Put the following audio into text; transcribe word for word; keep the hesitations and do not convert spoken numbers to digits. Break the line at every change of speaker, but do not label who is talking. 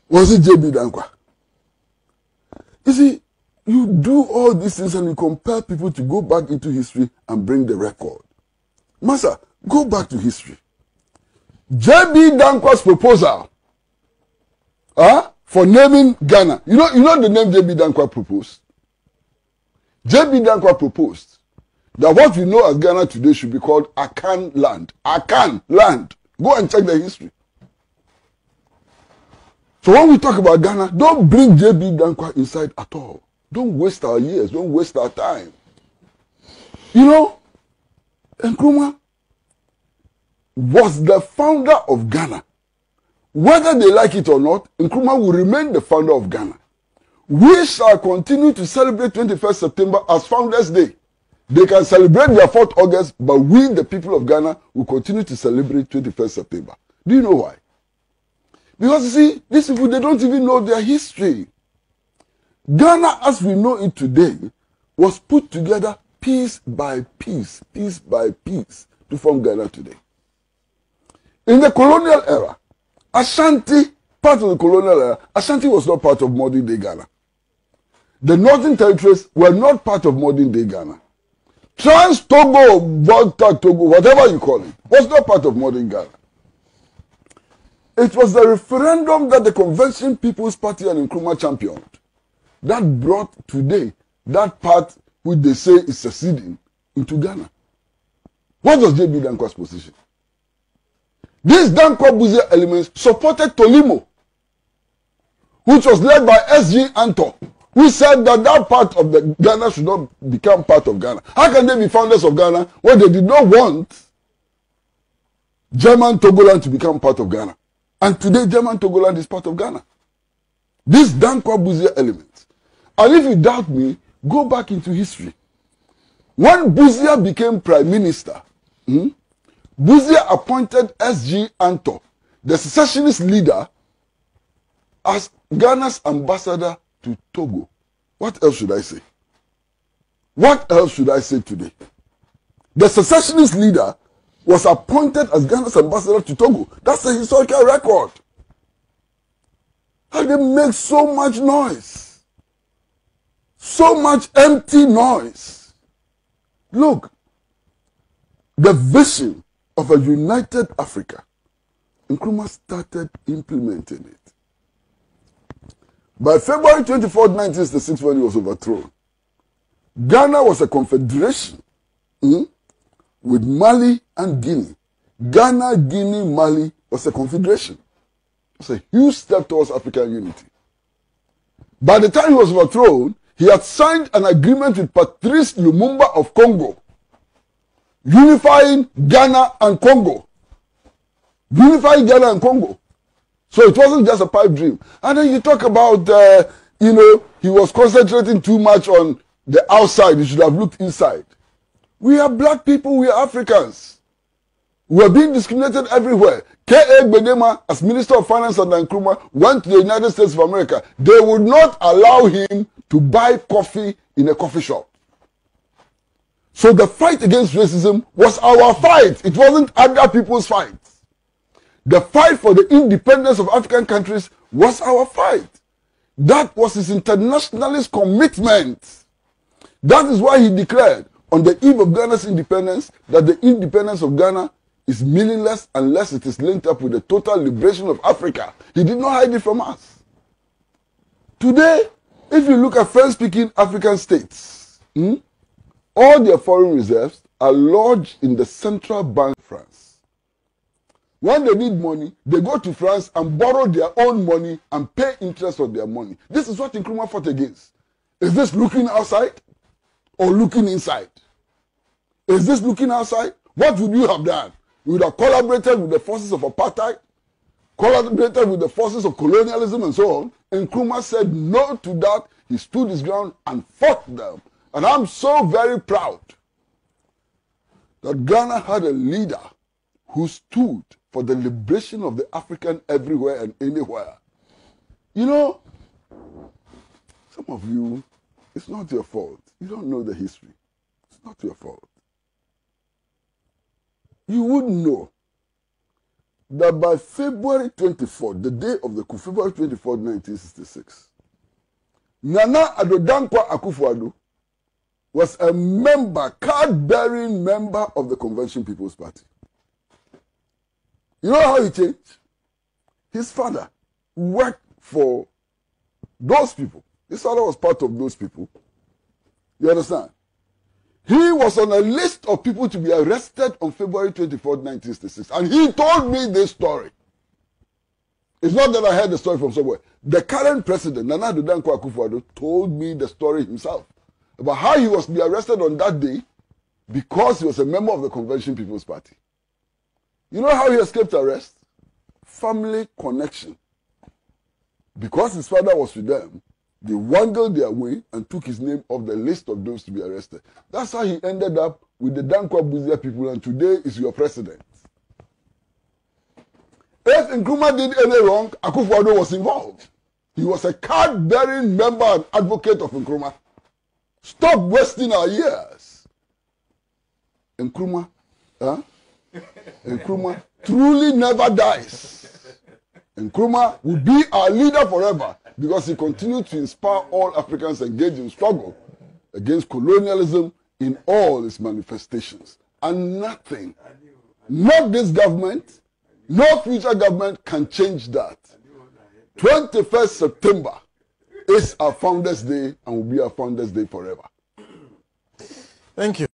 Was it J B Danquah? You see, you do all these things and you compel people to go back into history and bring the record. Master, go back to history. J B Danquah's proposal huh, for naming Ghana. You know, you know the name J B Danquah proposed? J B Danquah proposed that what we know as Ghana today should be called Akan land. Akan land. Go and check the history. So when we talk about Ghana, don't bring J B Danquah inside at all. Don't waste our years. Don't waste our time. You know, Nkrumah was the founder of Ghana. Whether they like it or not, Nkrumah will remain the founder of Ghana. We shall continue to celebrate twenty-first September as Founders Day. They can celebrate their fourth of August, but we, the people of Ghana, will continue to celebrate twenty-first September. Do you know why? Because you see, these people, they don't even know their history. Ghana, as we know it today, was put together piece by piece, piece by piece, to form Ghana today. In the colonial era, Ashanti, part of the colonial era, Ashanti was not part of modern day Ghana. The Northern Territories were not part of modern day Ghana. Trans-Togo, Volta Togo, whatever you call it, was not part of modern Ghana. It was the referendum that the Convention People's Party and Nkrumah championed that brought today that part which they say is seceding into Ghana. What was J B Danquah's position? These Danquah-Busia elements supported Tolimo, which was led by S G Anto, who said that that part of the Ghana should not become part of Ghana. How can they be founders of Ghana when they did not want German Togoland to become part of Ghana? And today, German Togoland is part of Ghana. These Danquah-Busia elements. And if you doubt me, go back into history. When Busia became prime minister, hmm, Busia appointed S G Anto, the secessionist leader, as Ghana's ambassador to Togo. What else should I say? What else should I say today? The secessionist leader was appointed as Ghana's ambassador to Togo. That's a historical record. And they make so much noise. So much empty noise. Look, the vision of a united Africa, Nkrumah started implementing it. By February twenty-fourth, nineteen sixty-six, when he was overthrown, Ghana was a confederation hmm, with Mali and Guinea. Ghana, Guinea, Mali was a confederation. It was a huge step towards African unity. By the time he was overthrown, he had signed an agreement with Patrice Lumumba of Congo, unifying Ghana and Congo. Unifying Ghana and Congo. So it wasn't just a pipe dream. And then you talk about, uh, you know, he was concentrating too much on the outside. He should have looked inside. We are black people. We are Africans. We are being discriminated everywhere. K A Bedema, as Minister of Finance under Nkrumah, went to the United States of America. They would not allow him to buy coffee in a coffee shop. So the fight against racism was our fight. It wasn't other people's fight. The fight for the independence of African countries was our fight. That was his internationalist commitment. That is why he declared on the eve of Ghana's independence that the independence of Ghana is meaningless unless it is linked up with the total liberation of Africa. He did not hide it from us. Today, if you look at French-speaking African states, hmm, all their foreign reserves are lodged in the central bank of France. When they need money, they go to France and borrow their own money and pay interest on their money. This is what Nkrumah fought against. Is this looking outside or looking inside? Is this looking outside? What would you have done? You would have collaborated with the forces of apartheid, collaborated with the forces of colonialism and so on. And Nkrumah said no to that. He stood his ground and fought them. And I'm so very proud that Ghana had a leader who stood for the liberation of the African everywhere and anywhere. You know, some of you, it's not your fault. You don't know the history. It's not your fault. You wouldn't know that by February twenty-fourth, the day of the coup, February twenty-fourth, nineteen sixty-six, Nana Addo Dankwa Akufo-Addo was a member, card-bearing member of the Convention People's Party. You know how he changed? His father worked for those people. His father was part of those people. You understand? He was on a list of people to be arrested on February twenty-fourth, nineteen sixty-six. And he told me this story. It's not that I heard the story from somewhere. The current president, Nana Addo Dankwa Akufo-Addo, told me the story himself about how he was to be arrested on that day because he was a member of the Convention People's Party. You know how he escaped arrest? Family connection. Because his father was with them, they wangled their way and took his name off the list of those to be arrested. That's how he ended up with the Dankwa Buzia people, and today is your president. If Nkrumah did any wrong, Akufo-Addo was involved. He was a card-bearing member and advocate of Nkrumah. Stop wasting our years. Nkrumah, huh? Nkrumah truly never dies. Nkrumah will be our leader forever because he continued to inspire all Africans engaged in struggle against colonialism in all its manifestations. And nothing, not this government, no future government can change that. twenty-first September is our Founders Day and will be our Founders Day forever.
Thank you.